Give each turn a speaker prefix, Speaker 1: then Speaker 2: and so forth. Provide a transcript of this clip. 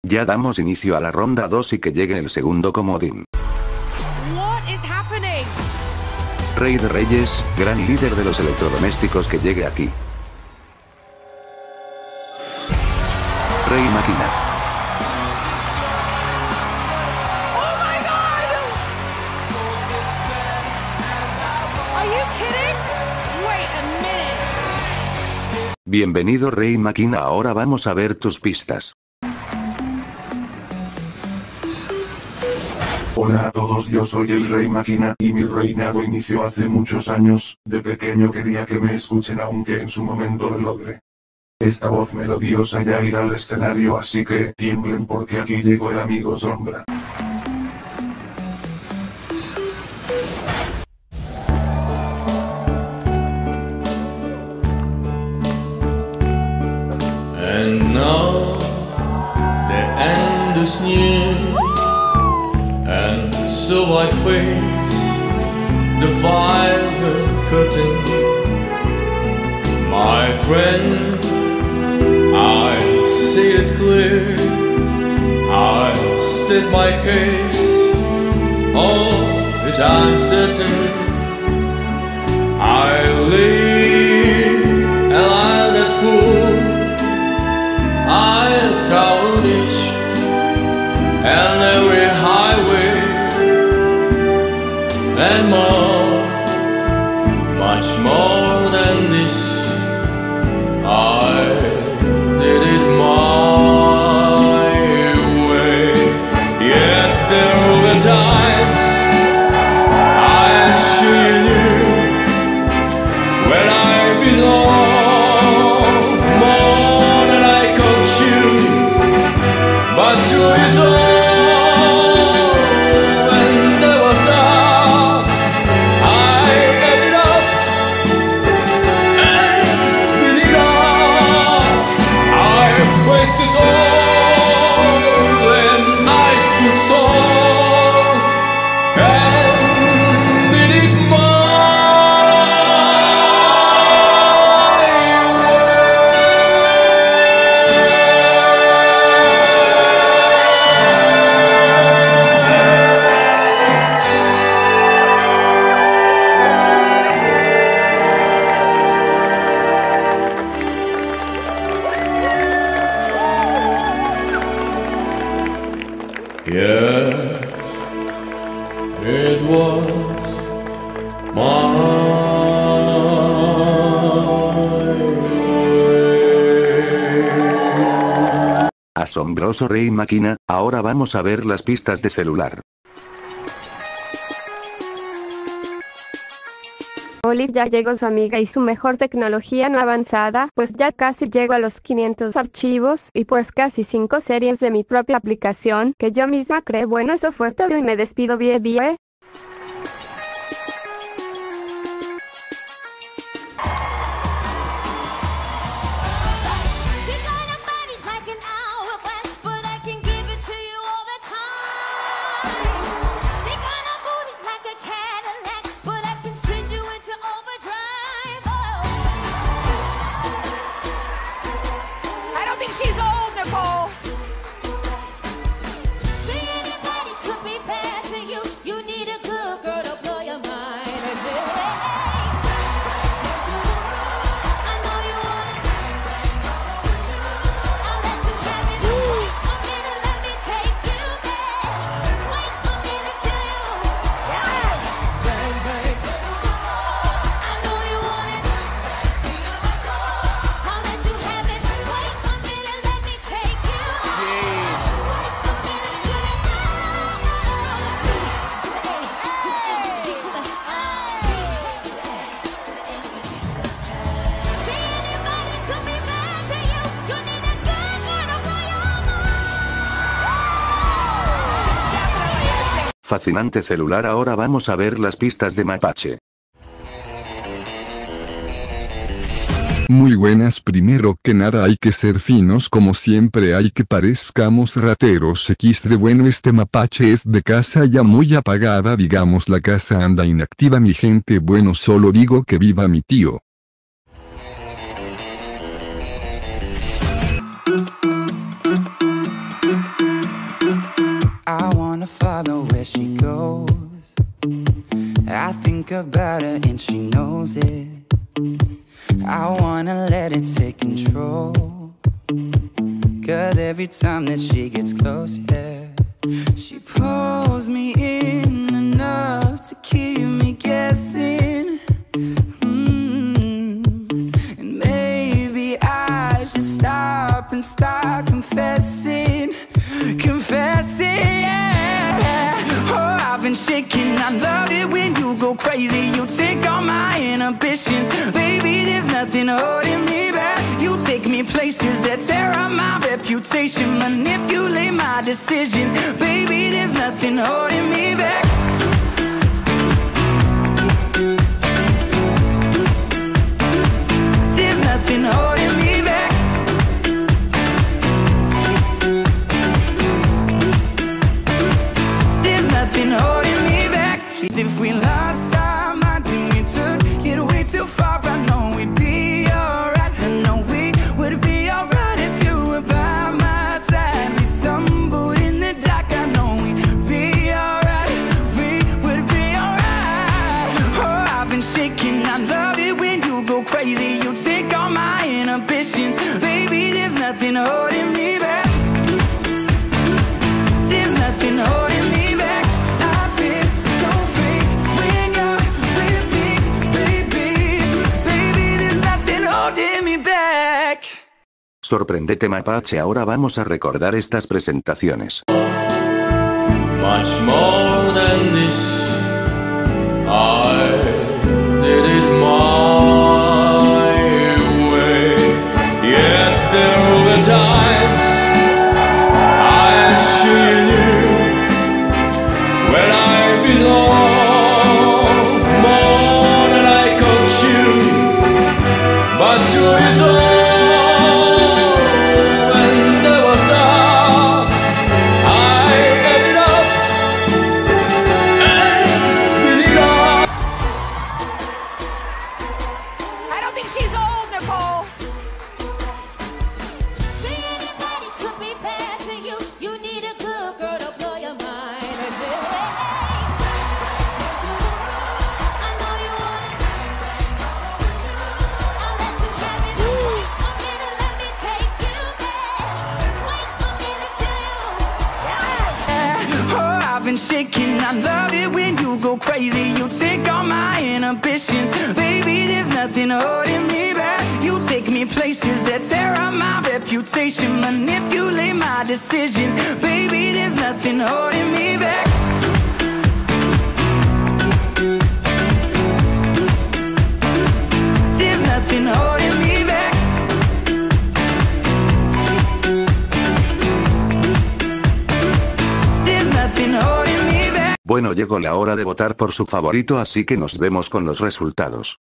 Speaker 1: Ya damos inicio a la ronda 2 y que llegue el segundo comodín.
Speaker 2: What is happening?
Speaker 1: Rey de Reyes, gran líder de los electrodomésticos que llegue aquí. Rey Máquina.
Speaker 2: Oh my god! Are you kidding? Wait a minute.
Speaker 1: Bienvenido Rey Máquina, ahora vamos a ver tus pistas.
Speaker 3: Hola a todos, yo soy el Rey Máquina, y mi reinado inició hace muchos años. De pequeño quería que me escuchen aunque en su momento lo logré. Esta voz melodiosa ya irá al escenario, así que tiemblen porque aquí llegó el amigo Sombra.
Speaker 4: And now the end is near, and so I face the violet curtain. My friend, I see it clear, I state my case, all the time certain. I live a life that's full, I travel each and every highway, and more, much more than this. I did it my way. Yes, there were times I actually knew when I belonged more than I could chew. But through it all, when there was doubt, I gave it up and spit it out. I faced it all when I stood tall and did it my Yes, it was my way.
Speaker 1: Asombroso Rey Máquina, ahora vamos a ver las pistas de celular.
Speaker 5: Olive ya llegó su amiga y su mejor tecnología no avanzada, pues ya casi llego a los 500 archivos, y pues casi 5 series de mi propia aplicación, que yo misma creé. Bueno, eso fue todo y me despido bien.
Speaker 2: I don't think she's old, Nicole.
Speaker 1: Fascinante celular, ahora vamos a ver las pistas de Mapache.
Speaker 6: Muy buenas, primero que nada hay que ser finos como siempre, hay que parezcamos rateros XD. Bueno, este mapache es de casa ya muy apagada, digamos la casa anda inactiva mi gente, bueno solo digo que viva mi tío.
Speaker 7: follow where she goes. I think about her and she knows it. I wanna let it take control. 'Cause every time that she gets close, yeah, she pulls me in enough to keep me guessing. And maybe I should stop and start confessing. Confessing, yeah. Oh, I've been shaking. I love it when you go crazy. You take all my inhibitions. Baby, there's nothing holding me back. You take me places that tear up my reputation, manipulate my decisions. Baby, there's nothing holding me back. There's nothing holding me back. There's nothing holding me back. If we lost our minds and we took it way too far, I know we'd be alright. I know we would be alright if you were by my side. We stumbled in the dark, I know we'd be alright. We would be alright. Oh, I've been shaking. I love it when you go crazy. You take all my inhibitions. Baby, there's nothing holding me back. There's nothing holding me back. I feel so free when you're with me, baby. Baby, there's nothing holding me back.
Speaker 1: Sorprendete Mapache, ahora vamos a recordar estas presentaciones.
Speaker 4: Much more than this, I did it my way. Yes, there were times I sure you knew when I bit off more than I could chew. But through it all, when there was dark, I ended up and spit it out.
Speaker 2: I don't think she's old, Nicole.
Speaker 8: See, anybody could be passing you. You need a good girl to blow your mind. I know you want it. I'll let you have it. Wait a minute, let me take you there. Wait a minute till you.
Speaker 7: Oh, I've been shaking. I love it when you go crazy. You take all my inhibitions. Baby, there's nothing holding me back. You take me places that tear up my reputation, manipulate my decisions. Baby, there's nothing holding me back. There's nothing holding me back. There's nothing holding me back.
Speaker 1: Bueno, llegó la hora de votar por su favorito, así que nos vemos con los resultados.